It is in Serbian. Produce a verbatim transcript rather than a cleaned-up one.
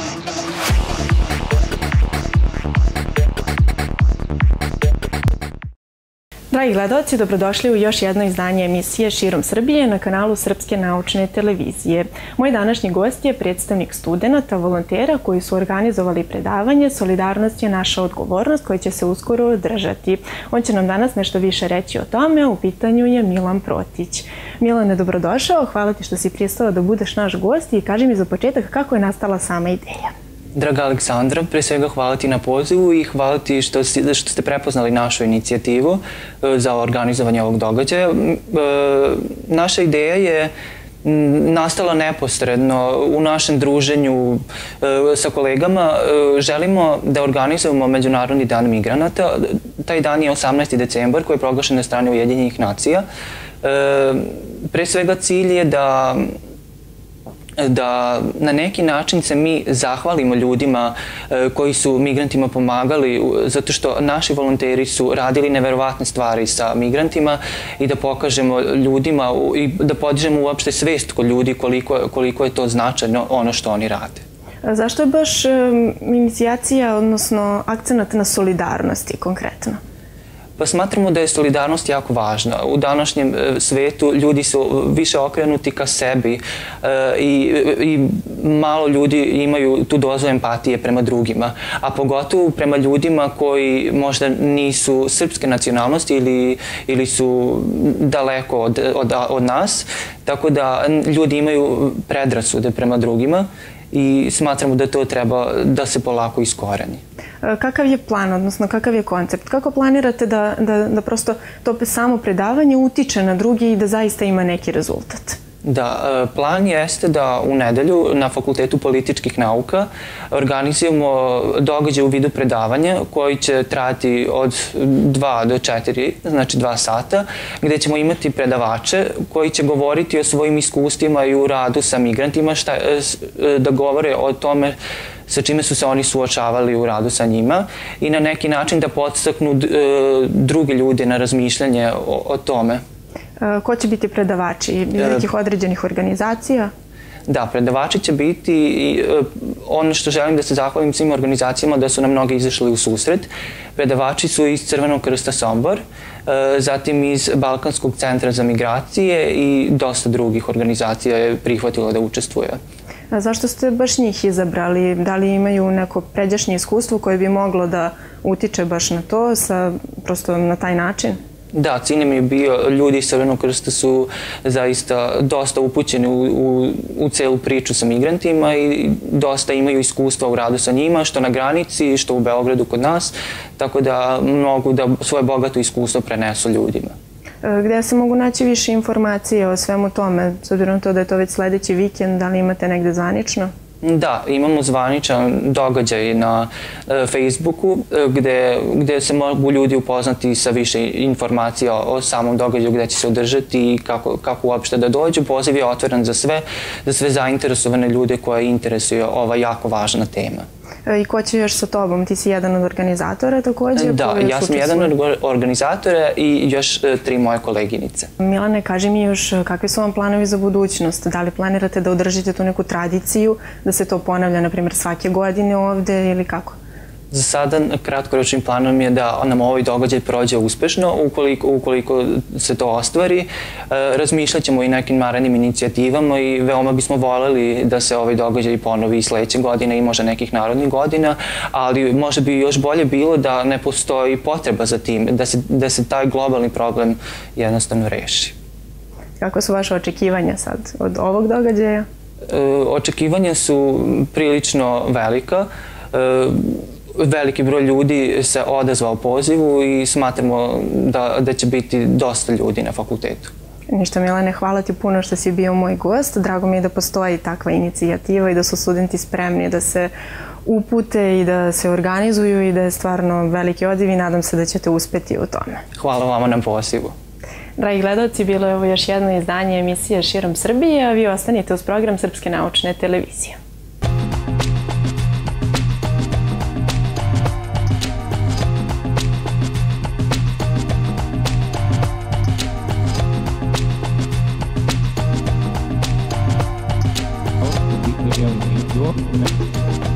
Dragi gledalci, dobrodošli u još jedno izdanje emisije Širom Srbije na kanalu Srpske naučne televizije. Moj današnji gost je predstavnik studenata, volontera koji su organizovali predavanje Solidarnost je naša odgovornost, koje će se uskoro održati. On će nam danas nešto više reći o tome, u pitanju je Milan Protić. Milane, dobrodošao, hvala ti što si pristao da budeš naš gost i kaži mi za početak kako je nastala sama ideja. Draga Aleksandra, pre svega hvala ti na pozivu i hvala ti što, što ste prepoznali našu inicijativu za organizovanje ovog događaja. Naša ideja je nastala neposredno u našem druženju sa kolegama. Želimo da organizujemo Međunarodni dan migranata. Taj dan je osamnaesti decembar koji je proglašen na strane Ujedinjenih nacija. Pre svega cilj je da da na neki način se mi zahvalimo ljudima koji su migrantima pomagali, zato što naši volonteri su radili neverovatne stvari sa migrantima i da pokažemo ljudima i da podižemo uopšte svest kod ljudi koliko, koliko je to značajno ono što oni rade. Zašto je baš inicijacija, odnosno akcenat na solidarnosti konkretno? Pa smatramo da je solidarnost jako važna. U današnjem svetu ljudi su više okrenuti ka sebi i, i malo ljudi imaju tu dozu empatije prema drugima, a pogotovo prema ljudima koji možda nisu srpske nacionalnosti ili, ili su daleko od, od, od nas, tako da ljudi imaju predrasude prema drugima i smatramo da to treba da se polako iskoreni. Kakav je plan, odnosno kakav je koncept? Kako planirate da, da, da prosto to samo predavanje utiče na drugi i da zaista ima neki rezultat? Da, plan jeste da u nedelju na Fakultetu političkih nauka organizujemo događaj u vidu predavanja koji će trajati od dva do četiri, znači dva sata, gde ćemo imati predavače koji će govoriti o svojim iskustvima i u radu sa migrantima, šta, da govore o tome sa čime su se oni suočavali u radu sa njima i na neki način da podstaknu druge ljude na razmišljanje o, o tome. Ko će biti predavači? Nekih određenih organizacija? Da, predavači će biti i ono što želim da se zahvalim svim organizacijama da su nam mnogi izašli u susret. Predavači su iz Crvenog krsta Sombor, zatim iz Balkanskog centra za migracije i dosta drugih organizacija je prihvatilo da učestvuje. A zašto ste baš njih izabrali? Da li imaju neko pređašnje iskustvo koje bi moglo da utiče baš na to, sa, prosto na taj način? Da, cilj nam je bio, ljudi iz Crvenog krsta su zaista dosta upućeni u, u, u celu priču sa migrantima i dosta imaju iskustva u radu sa njima, što na granici, što u Beogradu kod nas, tako da mogu da svoje bogato iskustvo prenesu ljudima. Gde se mogu naći više informacije o svemu tome, s obzirom na to da je to već sledeći vikend, da li imate negde zvanično? Da, imamo zvaničan događaj na e, Facebooku gde, gde se mogu ljudi upoznati sa više informacija o, o samom događaju gde će se održati i kako, kako uopšte da dođu. Poziv je otvoren za sve, za sve zainteresovane ljude koje interesuje ova jako važna tema. I ko će još sa tobom? Ti si jedan od organizatora takođe? Da, ja sam jedan od organizatora i još tri moje koleginice. Milane, kaži mi još kakvi su vam planovi za budućnost? Da li planirate da održite tu neku tradiciju, da se to ponavlja, na primjer, svake godine ovde ili kako? Za sada kratkoročnim planom je da nam ovaj događaj prođe uspešno. Ukoliko, ukoliko se to ostvari, razmišljat ćemo i nekim narednim inicijativama i veoma bismo voljeli da se ovaj događaj ponovi i sledeće godine i možda nekih narodnih godina, ali možda bi još bolje bilo da ne postoji potreba za tim, da se, da se taj globalni problem jednostavno reši. Kako su vaše očekivanja sad od ovog događaja? Očekivanja su prilično velika. Veliki broj ljudi se odazvao pozivu i smatramo da, da će biti dosta ljudi na fakultetu. Ništa, Milane, hvala ti puno što si bio moj gost. Drago mi je da postoji takva inicijativa i da su studenti spremni da se upute i da se organizuju i da je stvarno veliki odziv i nadam se da ćete uspeti u tome. Hvala vama na pozivu. Dragi gledalci, bilo je ovo još jedno izdanje emisije Širom Srbije, a vi ostanite uz program Srpske naučne televizije. Video,